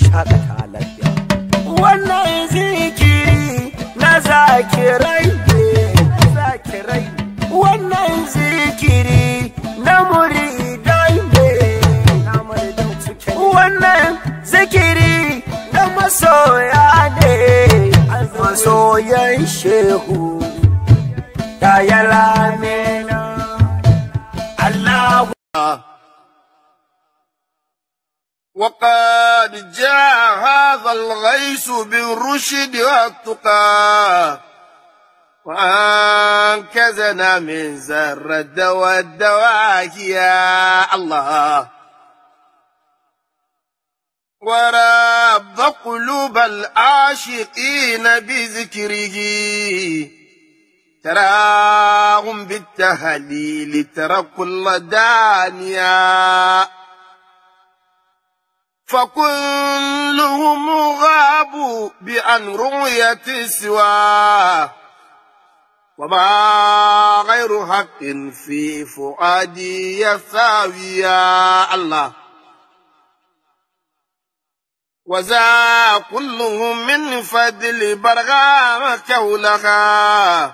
shakata lafiya. Wannan zikiri na zakirai ne, wannan zikiri na muridai ne, wannan zikiri na masoya ne, masoyan shehu ya yalamina Allah. وقد جاء هذا الغيث بالرشد والتقى وأنكزنا من زر الدواء يا الله، ورب قلوب العاشقين بذكره تراهم بالتهليل ترى كل دانيا، فكلهم غابوا بعن رؤية سواه، وما غير حق في فؤادي يساوي يا الله، وذا كلهم من فضل برغام كولها،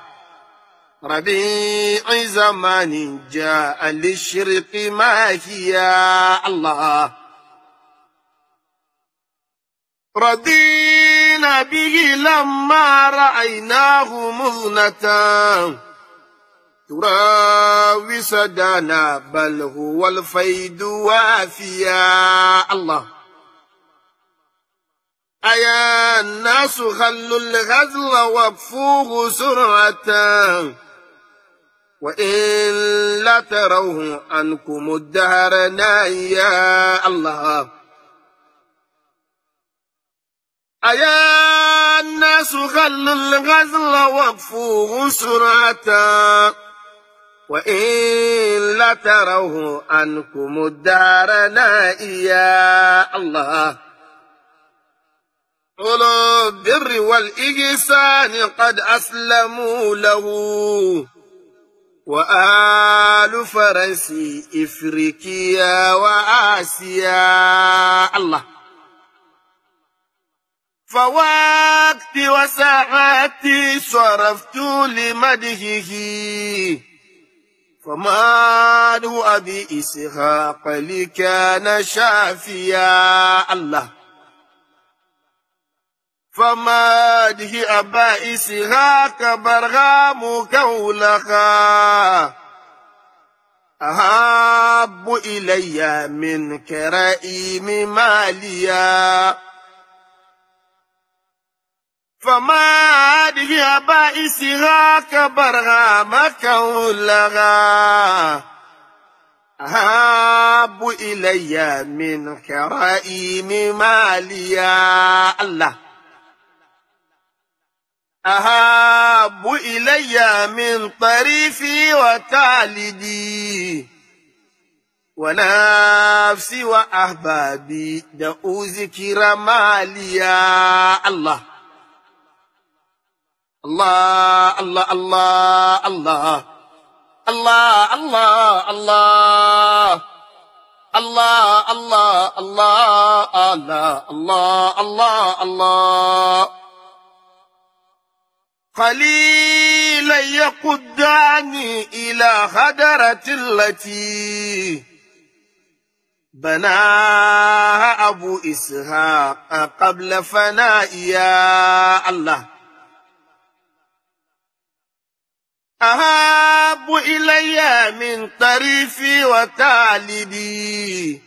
ربيع زمان جاء للشرق ما هي يا الله، رضينا به لما رأيناه مذنة تراوي سدانا، بل هو الفيد وافيا الله. أيا الناس خلوا الغزل وقفوه سرعة، وإلا تروه عنكم الدهر يا الله. أيا الناس خلوا الغزل وقفوه سرعة، وإلا تروه عنكم الدهر يا الله. أولو البر والإحسان قد أسلموا له، وآل فرس إفريقيا وآسيا الله. فوقتي وساعتي صرفت لمدحه، فماده أبي إسحاق لي كان شافيا الله. فماده أبا إسحاق برغام كولها، أحب إلي من كرائم ماليا. فماده أبا إسحاق برغام كولها، أحب إلي من كرائم ماليا الله. أحب إلي من طريفي وتالدي، ونفسي وأحبابي دعو ذكر ماليا الله. الله الله الله الله الله الله الله الله الله الله الله الله الله. قليلا يقدعني إلى خدرة التي بناها أبو إسحاق قبل فنائي يا الله. أحب إلي من طريفي وتالدي،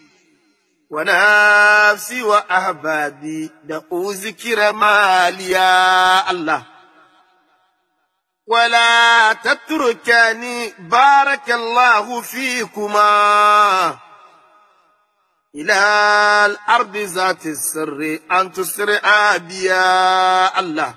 ونفسي وأحبابي دعو ذكر مالي يا الله. ولا تتركني بارك الله فيكما إلى الأرض ذات السر أن تسرع بي يا الله.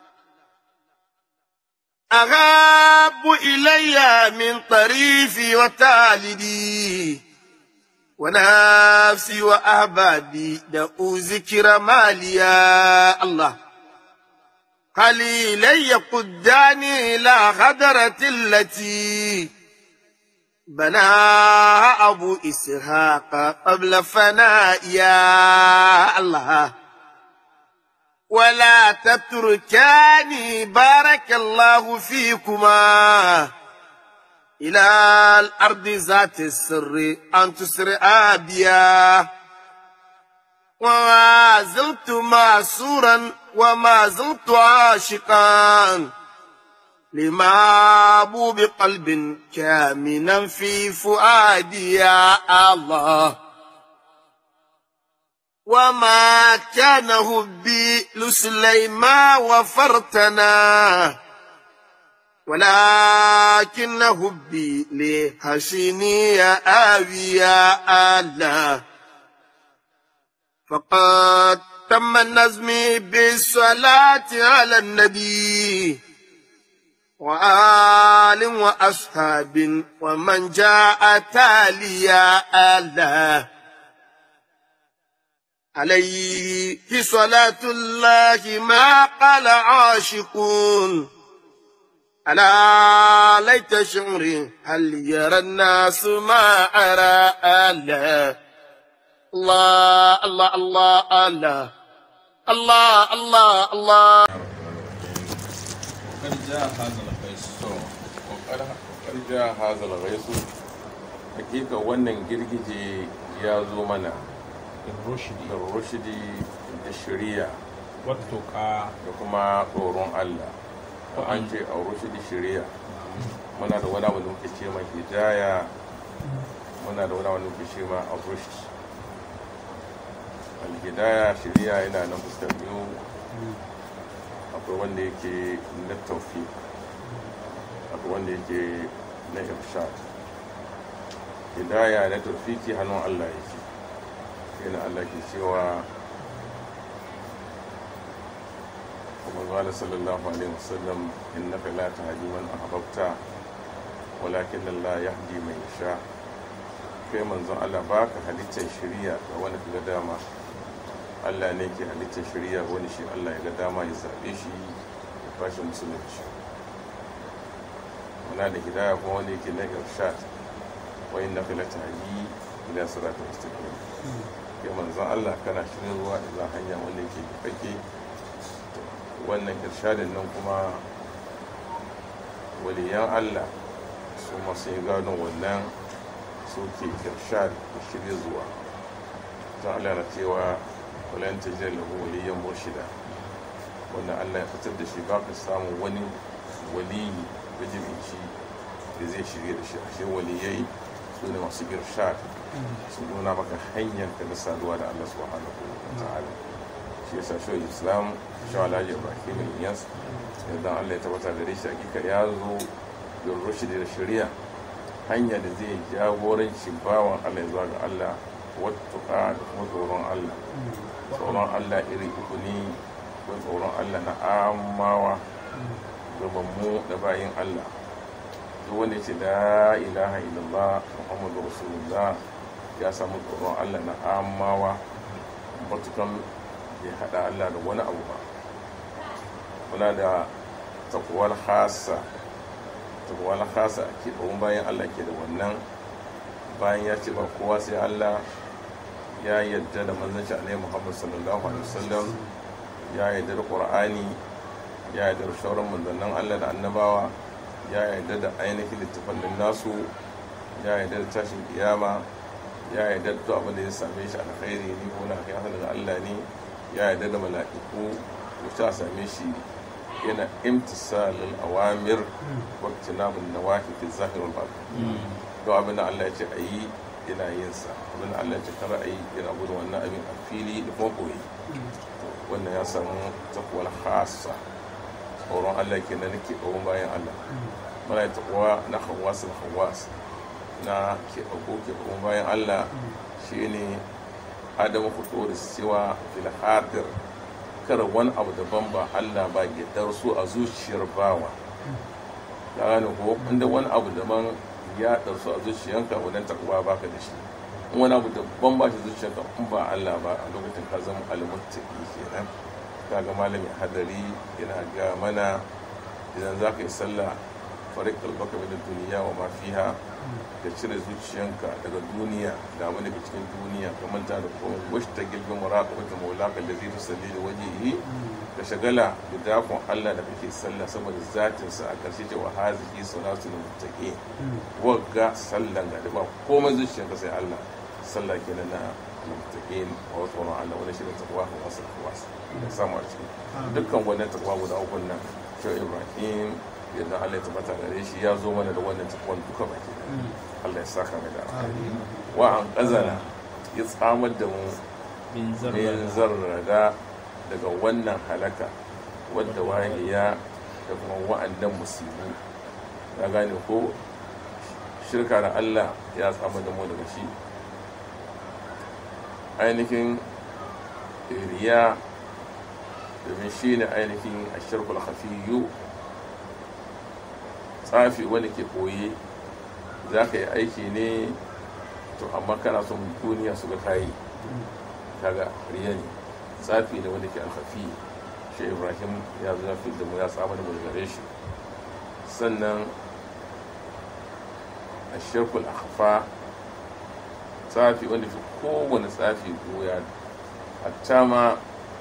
أحب إلي من طريفي وتالدي، ونفسي وأحبابي دعو ذكر مالي يا الله. قليلا يقداني إلى غدرة التي بناها أبو إسحاق قبل فناء يا الله ولا تتركاني بارك الله فيكما إلى الأرض ذات السر أن تسرع بيا وما زلت معسورا وما زلت عاشقا لمعبوب بقلب كامنا في فؤادي يا الله وما كان هبي لسليمان وفرتنا ولكن هبي لهشيني يا آوي يا الله فقد تم النظم بالصلاة على النبي وآل وأصحاب ومن جاء تاليا الله عليه صلاة الله ما قال عاشقون ألا ليت شعري هل يرى الناس ما أرى الله الله الله الله الله الله الله الله وقد جاء هذا الغيث حقيقة wannan girgije ya zo mana da rushdi da shari'a wattuqa da kuma tsoron Allah ko an ce a rushdi shari'a muna da wani abu da muke ce mai hidaya muna da wani abu da muke ce mai rushd al-hidaya shari'a yana nan fuskar biyu akwai wanda yake na tawfiq akwai wanda yake na irshad hidaya na tawfiki hannun Allah yake yana Allah ke cewa kuma zuwa sallallahu alaihi wasallam innaka la tahdi man ahbabta walakin Allah yahdi man yasha kai manzon Allah baka halittar shari'a ga wani ga dama Allah ne ke halittar shari'a wani shi Allah ya ga dama ya zabe shi ya bashi musulunci muna da hidaya kuma wanda yake na irshad wa innaka la tahdi ila siratal mustaqim kai manzon Allah kana shirin ruwa da za hanya wanda yake fake wannan irshadin nan kuma waliyan Allah su masu gano wannan suke irshad da shirya zuwa don Allah na cewa walan tajid lahu waliyan murshida wannan Allah ya fitar da shi ba ka samu wani waliyi bijibinci da zai shirya da shi ashe waliyai su ne masu irshad su nuna maka hanyar ka na saduwa da Allah subhanahu wa ta'ala shi yasa shi Islam shi Alhaji Ibrahim Inyas idan Allah ya tabbata da shi hakika ya zo da rushdi da shari'a hanya da zai jagoranci bawan Allah zuwa ga Allah wattuqa da kuma tsoron Allah tsoron Allah iri uku ne ko tsoron Allah na amawa gabanmu da bayin Allah duk wanda ya ce la ilaha illallah muhammadu rasulullah ya samu tsoron Allah na amawa matukan bai hada Allah da wani abu ba muna da takwal khasa ke ɗaurin bayan Allah ke da wannan bayan ya ce ba kowa sai Allah ya yadda da manzanci alaihi Muhammad sallallahu alaihi wasallam ya yadda da Qur'ani ya yadda da shauran manzannin Allah da annabawa ya yadda da ainihin littafan nasu ya yadda da tashin kiyama ya yadda da abin da ya same shi alkhairi ne ko na kai daga Allah ne ya yadda da mala'iku wuce a same shi yana imtisalul awamir wa tinabun nawahi fi zahir wal batin to abin da Allah ya ce ayi yana yin sa abin da Allah ya ce kar ayi yana gudun wannan abin a fili da kuma koyi wannan ya samu taqwal khassa tsoron Allah kenan nake tsoron bayan Allah muna yi taqwa na khawas na ke tsoron bayan Allah shine adamu futur siwa fil hadir kar wani abu daban ba Allah ba ya darsu a zuciyar bawa da gane ko inda wani abu daban ya darsu a zuciyanka wannan takwa baka da shi wani abu daban ba shi zuciyanka in ba Allah ba a lokacin ka zama almuttaqi kenan kaga malami hadari yana ga mana idan zaka yi sallah farik albaka min duniya wa ma fiha, ka cire zuciyanka daga duniya da abin da ke cikin duniya ka manta da komai wasu ta gilbin muraqabata maulaka da zai tusalli da wajihi, ka shagala da dakon Allah da kake sallah saboda zatin sa a karshe ce wa hazihi salatul muttaqin, wagga sallan ga da ba komai zuciyanka sai Allah, sallah kenan na muttaqin wa tsoron Allah, wani shi da takwa ko wasu da samu a ciki dukkan wannan takwa guda uku nan. Shi Ibrahim yadda Allah ya tabbata gare shi ya zo mana da wannan takwan duka baki. Allah ya saka mai da alkhairi. Wa an qazana ya tsamar da mu min zarrada daga wannan halaka wadda wahiya da kuma wa'annan musibu. Ya gane ko shirka da Allah ya tsamar da mu daga shi. Ainihin riya domin shi ne ainihin ashirkul khafiyu, tsafi wanda ke koye, za ka yi aiki ne to amma kana son duniya su ga kayi, kaga riya ne. Tsafi ne wanda ke alkhafi, shi Ibrahim ya zo fi da mu ya tsama da mu gare shi. Sannan ashirkul akhfa, tsafi wanda fi kowane tsafi goya, hatta ma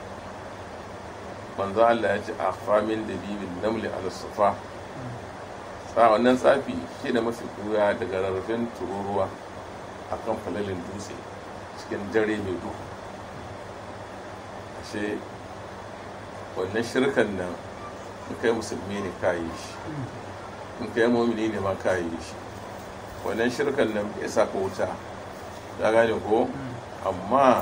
manzo Allah ya ce akhfamin da bibin namli ala safa, wannan tsafi shi da mafi kuya daga rarrafin tururuwa a kan falalin dutse cikin dare mai duhu. Ashe wannan shirkan nan in kai musulmi ne ka yi shi, in kai mumini ne ma ka yi shi. Wannan shirkan nan bai sa ka wuta, ya gane ko, amma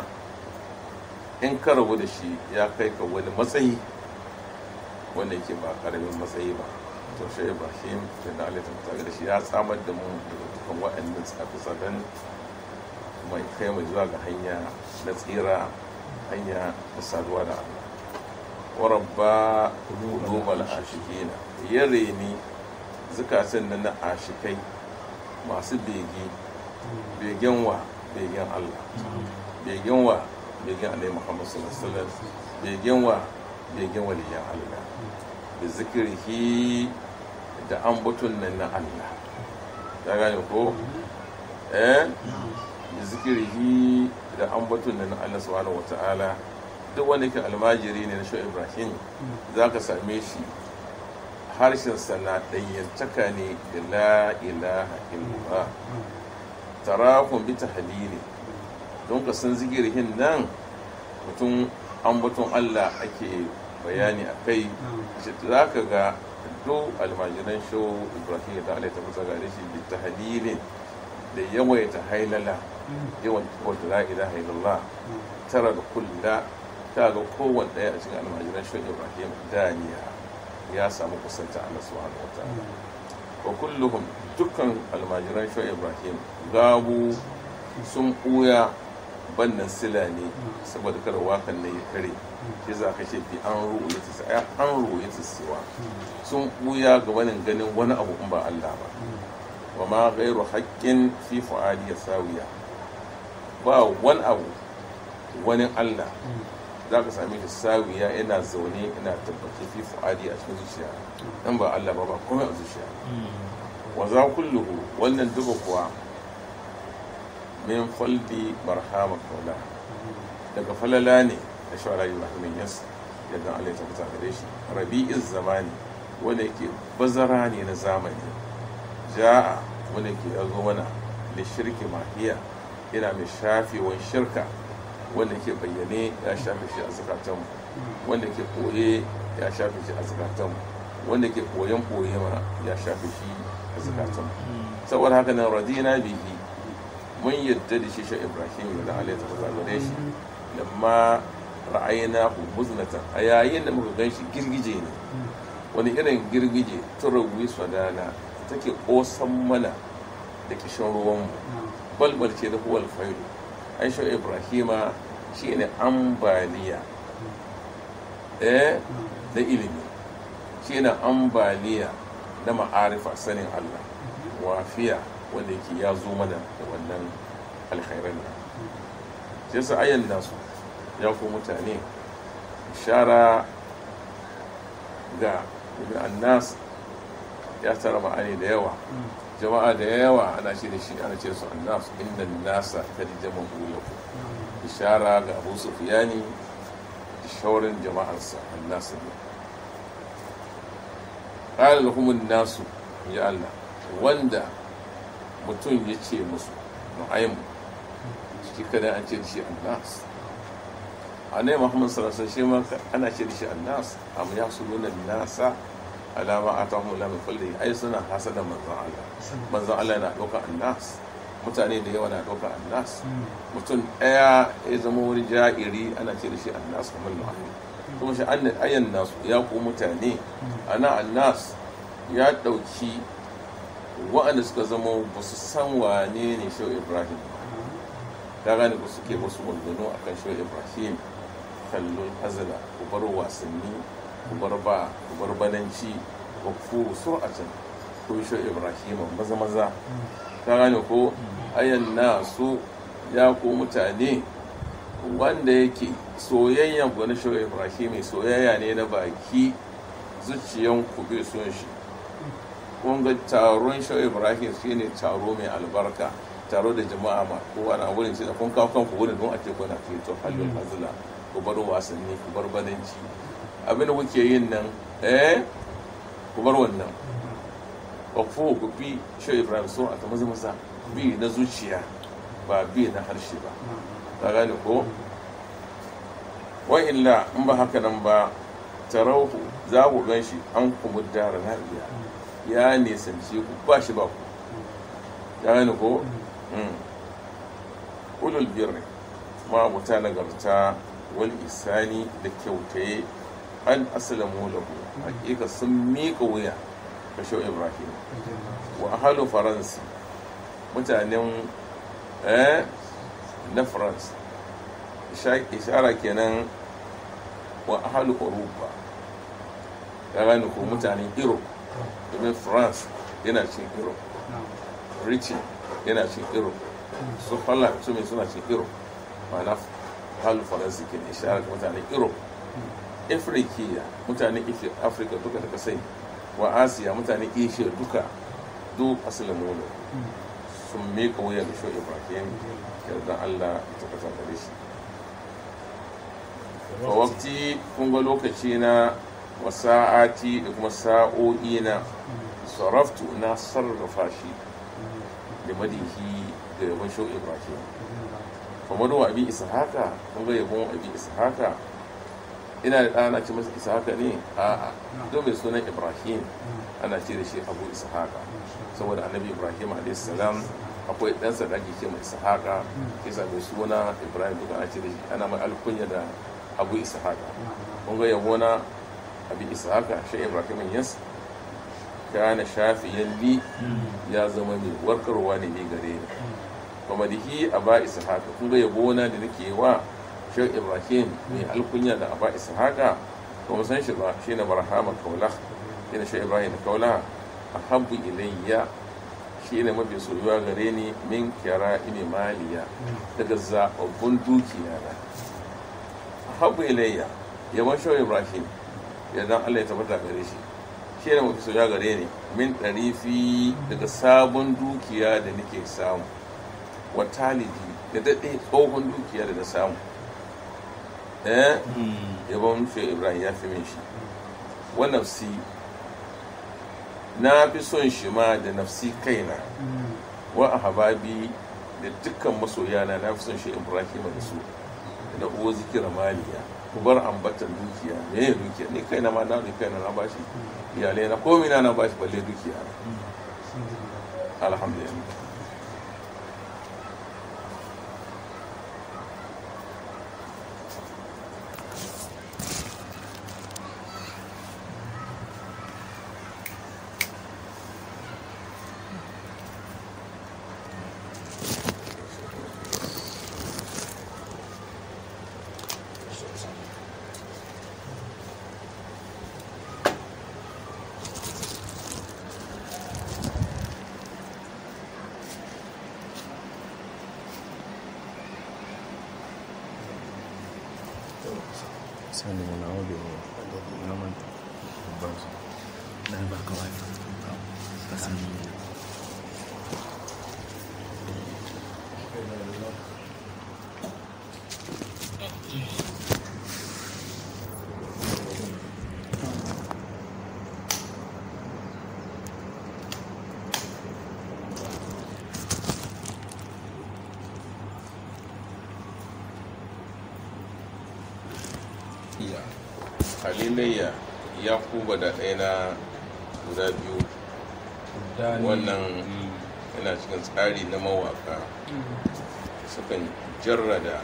in ka rabu da shi ya kai ka wani matsayi wanda yake ba karamin matsayi ba. To shi Ibrahim da Allah ta mutaga da shi ya tsamar da mu daga dukkan waɗannan tsafe-tsafen mai kai mu zuwa ga hanya na tsira, hanya na saduwa da Allah. Wa rabba qulubal ashiqina, ya reni zukatan nan na ashikai masu begen wa begen Allah, begen wa begen Annabi Muhammad sallallahu alaihi wasallam, begen wa begen waliyan Allah, da zikirhi da ambaton nan na Allah. Ya gane ko da zikirhi da ambaton nan na Allah subhanahu wataala. Duk wanda ke almajiri ne na Shehu Ibrahim za ka same shi harshen sana ɗanyantaka ne da la ilaha illallah, tarakun bi tahlili. Don ka san zikirhin nan mutum ambaton Allah ake bayani a kai, za ka ga duk almajiran Shehu Ibrahim da Allah ta fasa gare shi bi tahlilin da yawaita hailala, yawan wata la ilaha illallah, tara da kulla. Ta ga kowanne ɗaya a cikin almajiran Shehu Ibrahim daniya ya samu kusanta Allah subhanahu wa ta'ala. Wa kulluhum, dukkan almajiran Shehu Ibrahim gabu sun ɓuya bannan sila ne saboda kada wakan ne ya kare, shi za ka ce bi an ru'uyi ta siwa, sun ɓuya ga wani ganin wani abu in ba Allah ba. Wa ma ghairu haqqin fi fu'adi sawiya, ba wani abu wani Allah za ka sami shi sawiya yana zaune yana tabbace fi fu'adi a cikin zuciya, dan ba Allah ba komai a zuciya. Wa za kulluhu, wannan duka kuwa min faldi barhama kaula, daga falala ne da shawara Ibrahim yas yadda Allah ya tabbata gare shi. Rabi'iz zamani, wanda yake bazara ne na zamani, ja'a wanda yake yazo mana da shirki mahiya, yana mai shafewan shirka, wanda ke bayyane ya shafe shi a zakatanmu, wanda ke koye ya shafe shi a zakatanmu, wanda ke koyen koye ma ya shafe shi a zakatanmu. Saboda haka nan radina bihi, mun yadda da shi Ibrahim da Allah ta fara gare shi, lamma ra'ayna hu muznatan, a yayin da muka ganshi girgije ne, wani irin girgije turawi sadana take kosan mana da kishin ruwanmu, balbal ce da huwal faidu. Aisha Ibrahima shi ne ambaliya da ilimi, shi ne ambaliya na ma'arifa, sanin Allah, wafiya wanda yake ya zo mana da wannan alkhairan nan. Sai su ayan nasu ya ku mutane ishara ga ibn annas ya tara ma'ani da yawa, jama'a da yawa ana ce da shi ana ce su annas, inda nasa ta jama hulaku, ishara ga Abu Sufyani da shaurin jama'arsa annas ne. qala lahumun nasu, ya Allah, wanda mutum ya ce musu nu'aym shi kada an ce da shi annas, annabi Muhammad sallallahu alaihi wasallam shi ma ana ce da shi annas, am yahsuluna nasa alama atahum la min fadli, ai suna hasada manzon Allah yana ɗaukar annas, mutane da yawa na ɗaukar annas, mutum ɗaya ya zama wani ja'iri ana ce da shi annas kamar nu'aym, kuma shi ayyan nasu ya ku mutane, ana annas ya ɗauki waɗanda suka zama ba su san wane ne Shehu Ibrahim ba, ta gane ku suke wasu maganganu a kan Shehu Ibrahim, kallon azala, ku bar wasanni, ku bar ba, ku bar bananci, ku fu sur'atan ku Shehu Ibrahim maza ta gane ko ayyan nasu ya ku mutane, wanda yake soyayyan ku na Shehu Ibrahim soyayya ne na baki, zuciyan ku bai son shi. Kun ga taron Shehu Ibrahim shine taro mai albarka, taro da jama'a ma kowa na wurin, sai kun kawo kanku wurin don a ce kuna fito halin azla, ku bar wasanni, ku bar bananci, abin da kuke yin nan ku bar wannan, ku bi Shehu Ibrahim so a ta maza bi na zuciya ba bi na harshe ba, ka gane ko? wa illa in ba haka nan ba tarauhu za ku gan shi an kuma dara lafiya, ya nisanci ku ba shi ba ku, ya gane ko? ulul birri ma abuta nagarta wal isani da kyautaye an asalamu lahu, hakika sun miƙa wuya ga Shehu Ibrahim. wa ahalu faransi, mutanen na France, ishara kenan wa ahalu Europa, ya gane ko? mutanen Europe, domin France yana cin Europe, Britain yana cin Europe, su Holland su mai suna cin Europe, ma'ana ahalu faransi ke ne ishara ga mutanen Europe. Afrikiya, mutanen Afirka duka da kasai, wa Asiya, mutanen Asia duka, duk asalin wani sun meka wuya da Shehu Ibrahim, yardan Allah ta kasar gare shi. a wakti kun ga lokaci na wasa'ati da kuma sa'o'i na sarraftu na sarrafa shi da madihi da yabon Shehu Ibrahim. kamar wa abi ishaka, kun ga yabon abi ishaka, ina da ɗana ce masa ishaka ne? a'a, don mai sunan Ibrahim ana ce da shi Abu Ishaka, saboda annabi Ibrahim a.s. akwai ɗansa da ake ce mai ishaka, kisa mai suna Ibrahim, duka ana ce da shi, ana mai alkunya da Abu Ishaka. kun ga yabona abi ishaka shi Ibrahim yas kana shafiyan li, ya zama mai warkarwa ne gare ni. kuma dihi aba ishaka, kun ga yabona da nake wa Shehu Ibrahim mai alkunya da aba ishaka, kuma san shi ba, shi ne barhama kaula, shi ne Shehu Ibrahim da kaula, ahabbu ilayya, shi ne mafi soyuwa gare ni min kira imi maliya, daga zaɓaɓɓun dukiya na. ahabbu ilayya, yaban Shehu Ibrahim idan Allah ya tabbata gare shi, shi ne mafi soyuwa gare ni min ɗarifi, daga sabon dukiya da nake samu, wa talidi, da daɗe tsohon dukiya da na samu. yabon Shehu Ibrahim ya fi min shi. wa nafsi, na fi son shi ma da nafsi kaina. wa ahbabi, da dukkan masoyana na fi son Shehu Ibrahim da su. da uwa zikira maliya, ku bar ambatan dukiya. me ya dukiya? ni kaina ma na kaina na bashi, iyalai na komai na bashi, balle dukiya. alhamdulillah. Sani mwana audio na manta. Basi. Na baka wifi. halilayya ya kuba da ɗaya na guda biyu wannan yana cikin tsari na mawaka sukan jarrada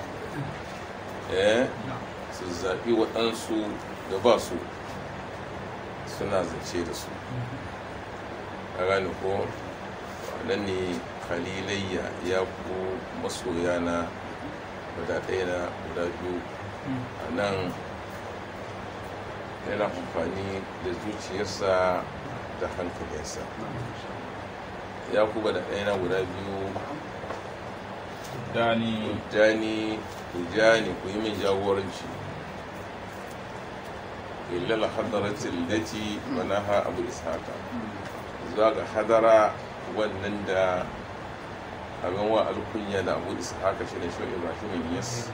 su zaɓi waɗansu da ba su suna zace da su a gane ko nan ne halilayya ya ku masoya na guda ɗaya na guda biyu a nan yana amfani da zuciyarsa da hankalinsa ya kuba da ɗaya guda biyu dani ku yi min jagoranci illal hadaratin lati manaha abu ishaka zuwa ga hadara wannan da abin wa alkunya da abu ishaka shi ne shi ibrahim yas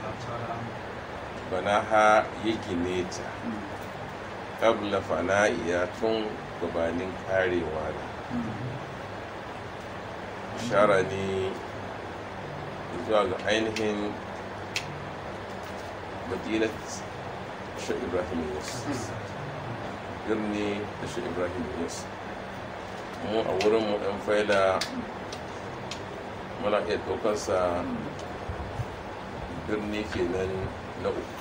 banaha ya gine ta ƙabla fana'iya tun gabanin karewa da shara ne zuwa ga ainihin madinat shi ibrahim yas birni da shi ibrahim yas mu a wurinmu ɗan faila muna iya ɗaukarsa birni kenan na uku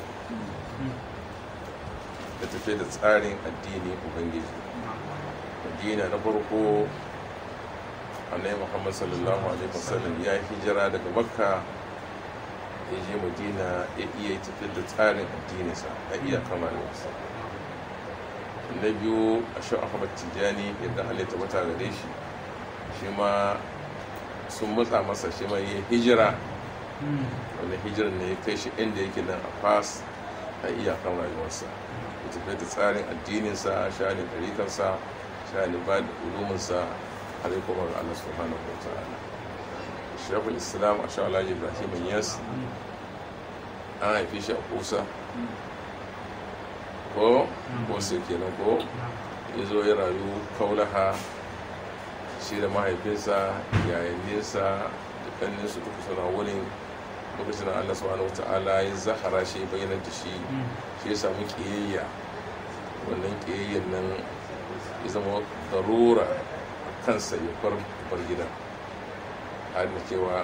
da tafiye da tsarin addini ubangiji madina na farko annabi muhammad sallallahu alaihi wasallam ya hijira daga makka ya je madina ya iya tafiyar da tsarin addininsa a iya kamar wasa na biyu a shi ahmad tijjani yadda allah ta bata gare shi shi ma sun matsa masa shi ma ya hijira wanda hijirar ne ya kai shi inda yake nan a fas a iyakan rayuwarsa ya tafi da tsarin addininsa shani ɗarikansa shani ba da uluminsa har yi kuma ga Allah subhanahu wa ta'ala shekul islam a sha'alaji ibrahim yas an haifi shi a kusa ko sai kenan ko ya zo ya rayu kaulaha shi da mahaifinsa yayanninsa da ƙanninsu duka suna wurin lokacin Allah subhanahu wa ta'ala ya zahara shi bayyana da shi ya samu ƙiyayya wannan ƙiyayyan nan ya zama darura kansa ya bar gida har da cewa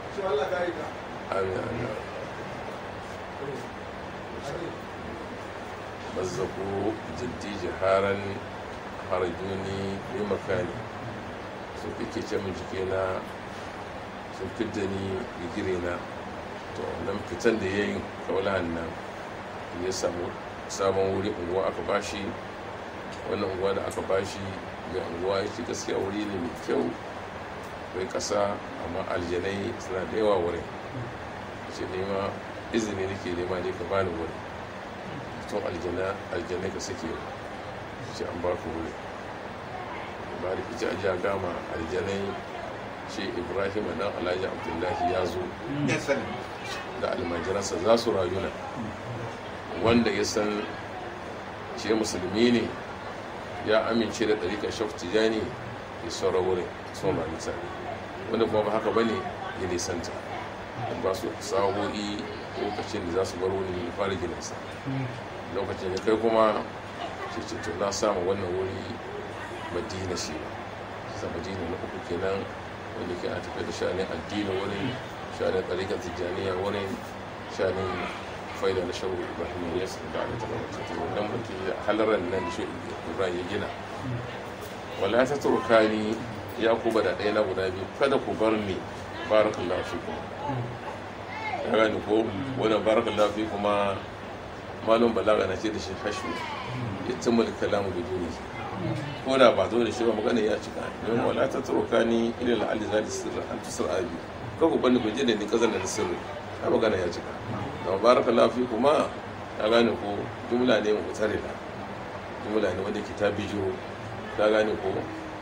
mazzaku jiddi jiharan harajuni mai makani sun fi ke min jikina sun fidda ni digirina to nan fitan da ya yi kaulahan nan ya samu sabon wuri unguwa aka bashi wannan unguwa da aka bashi mai unguwa ya ce gaskiya wuri ne mai kyau bai kasa amma aljanai suna da yawa wurin ce nema izini nake nema ne ka bani wuri tun aljanai ka suke ce an ba ku wuri ba da fice ajiya gama aljanai ce ibrahim dan alhaji abdullahi ya zo da almajiransa za su rayu nan wanda ya san ce musulmi ne ya amince da ɗarikar shaf tijani ya saura wurin sun rayu tare wanda kuma ba haka bane ya nisanta in ba su sa'o'i lokacin da za su bar wuri ya fara gidansa lokacin da kai kuma ce to na samu wannan wuri madina shi ba madina na uku kenan wanda ke a tafiya da shanin addini wurin shanin ɗarikar tijjaniya wurin shanin faida na shawo ibrahim ya yasa da ala tabbata ta wannan mulki halaran nan da shi ibrahim ya gina wala ta turkani ya kuba da ɗaya na guda biyu kada ku bar ni barakallahu fikum ya gani ko wannan barakallahu fikum kuma malum balaga na ce da shi hashu ya tumul kalamu biduni ko da ba zo da shi ba magana ya cika don wala ta turkani ila al-ali zali sirra an tusra abi ko ku bani ku je da ni kazan da sirri a magana ya cika da barakallahu fi kuma ta gane ko jumla ne mu tsare da jumla ne wanda ke ta bijo ta gane ko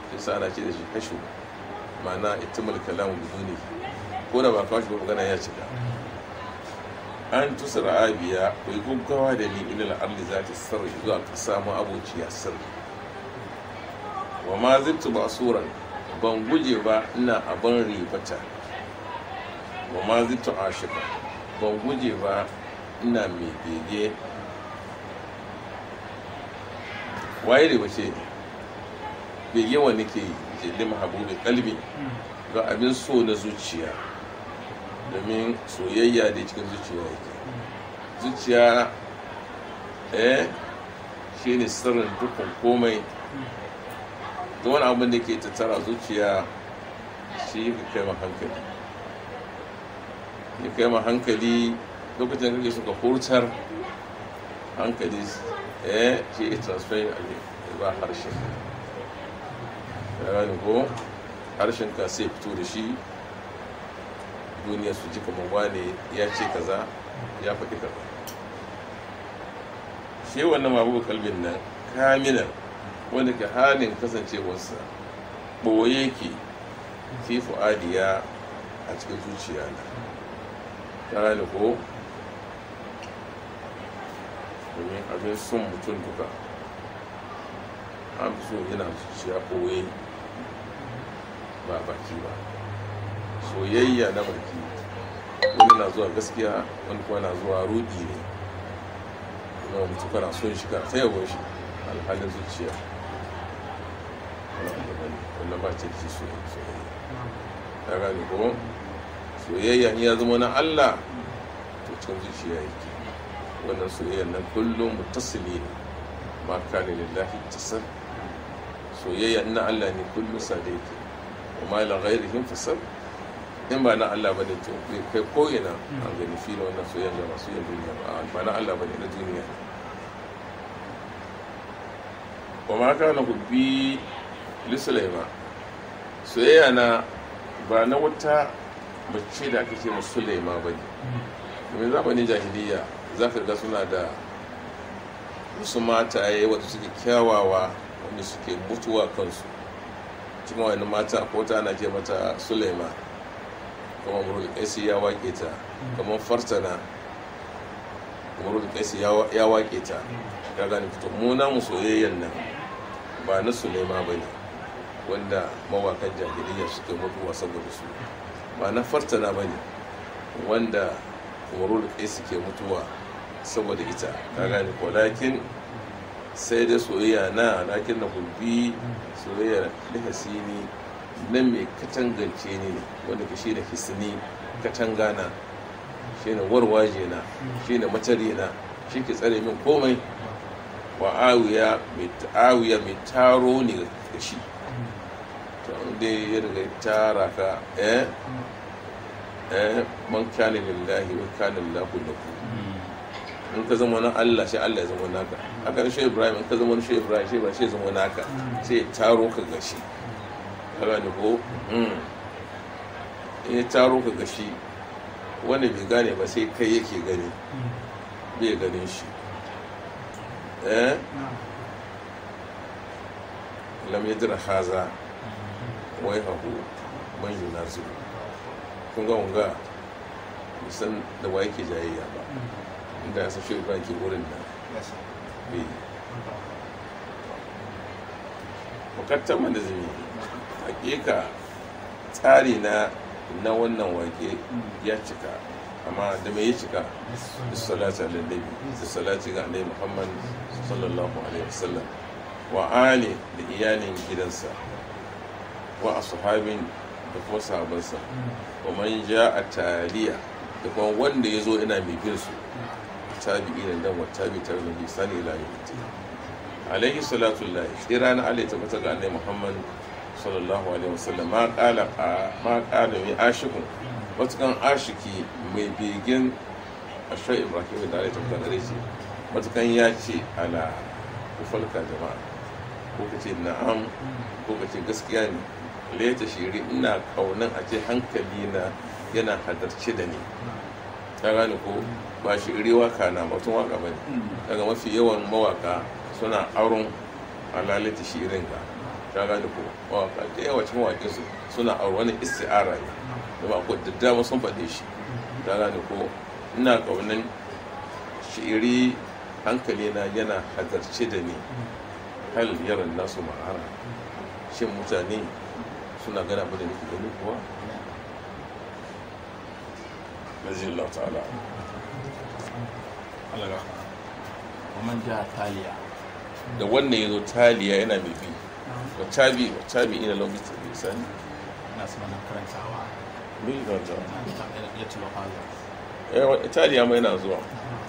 sai ana ce da shi hashu ma'ana itimul kalam biduni ko da ba kawo shi ba magana ya cika. an tusra abiya ko yi gaggawa da ni ilal arli za ta sarri zuwa ka samu abociya sirri wa ma zittu ba suran ban guje ba ina abin ribata wa ma zittu ashika ban guje ba ina mai bege waye da bace bege wa nake yi ce lima habubi kalbi ga abin so na zuciya domin soyayya da cikin zuciya yake zuciya shi ne sirrin dukkan komai da wani abin da ke tattara zuciya shi ka kai ma hankali ya kai ma hankali lokacin kake suka furtar hankali shi ya transfer a ba harshen ya gani ko harshen ka sai fito da shi duniya su ji kamar wane ya ce kaza ya faɗi kaza shi wannan mabubu kalbin nan kamilan wanda ke halin kasancewarsa ɓoye ke fi fu'adiya a cikin zuciya na ta gane ko domin abin son mutum duka an fi so yana zuciya ɓoye ba baki ba soyayya na baki wani na zuwa gaskiya wani kuma na zuwa rudi ne kuma mutu kana son shi ka ta yabon shi alhalin zuciya wannan ba ce ci soyayya ta gane ko soyayya ya zama na Allah to cikin zuciya yake wannan soyayya nan kullum mutasili ne ma kana lillahi tasal soyayya na Allah ne kullum sa da yake وما إلى غيرهم فسر in ba na Allah bane to kai ko ina an gani fi da wannan soyayya da masu yin duniya ba na Allah bane na duniya kuma ka na hubbi li Sulaiman soyayya na ba na wata mace da ake ce ma Sulaiman bane domin zamanin jahiliya za ka ga suna da wasu mataye wanda suke kyawawa wanda suke mutuwa kansu cikin wani mata ko ta ana ce mata Sulaiman kamar murul kaisi ya wake ta kamar fartana murul kaisi ya wake ta ka gani fito mu namu soyayyan nan ba na Sulaiman bane wanda mawakan jahiliya suke mutuwa saboda su ba na fartana bane wanda murul kaisi ke mutuwa saboda ita ka gani ko lakin sai da soyayya na lakin na kulbi soyayya da hasini nan mai katangance ne wanda ke shi da hisni katangana shi ne warwaje na shi ne matare na shi ke tsare min komai wa awiya mai taro ne da shi to inda ya riga tara ka man kana lillahi wa kana lahu lahu in ka zama na Allah shi Allah ya zama naka haka da shi Ibrahim in ka zama na shi Ibrahim shi ba shi ya zama naka sai ya taro ka gashi kaga ne ko in ya taro ka gashi wanda bai gane ba sai kai yake gani bai ganin shi lam yadra haza wai haku man yunazu kun ga wanga musan da wa yake jayayya ba inda ya sashe ba ke wurin nan bai bukatar da zai hakika tsari na wannan wake ya cika amma da mai ya cika da salati ala nabi da salati ga annabi Muhammad sallallahu alaihi wasallam wa ali da iyalin gidansa wa ashabin da kuma sahabansa wa man ja'a taliya da kuma wanda yazo ina mai bin su tabi'ina dan wa tabi'tar nabi sallallahu alaihi wasallam alaihi salatu lillahi tsirana alaihi tabbata ga annabi Muhammad sallallahu alaihi wasallam ma kala mai ashikun matukan ashiki mai begen ashai Ibrahim da alaihi tabbata gare shi matukan ya ce ala kufalka jama'a ko ka ce na'am ko ka ce gaskiya ne laita shiri ina kaunan a ce hankali na yana hadarci da ni ta gane ko ba shiri waka na mutum waka ba ne daga mafi yawan mawaka suna auren alalita shirin ka ka gane ko mawaka da yawa cikin waƙe su suna a wani isti'ara ne da ba ko da dama sun faɗe shi ka gane ko ina ƙaunin shi'iri hankali na yana hadarce da ni hal yaran nasu ma'ara shin mutane suna gana ba da nake gani kuwa nazillah ta'ala Allah ga kuma ja taliya da wannan yazo taliya yana mai bi wa tabi ina lokacin da sani ina sanan karantawa me ga ta ya tulo hazo taliya mai yana zuwa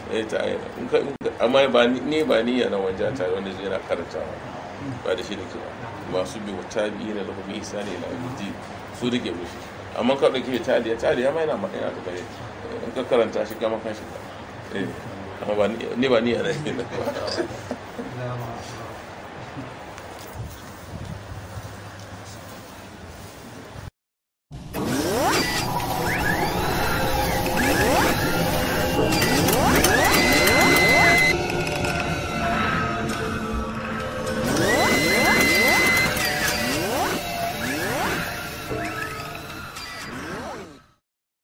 amma ba ni yana wanja ta wanda zai yana karantawa ba da shi da ke masu bi wa tabi ina lokacin isani ila abidi su rike mushi amma ka dauke taliya mai yana magana ta kai in ka karanta shi kama kan shi amma ba ni yana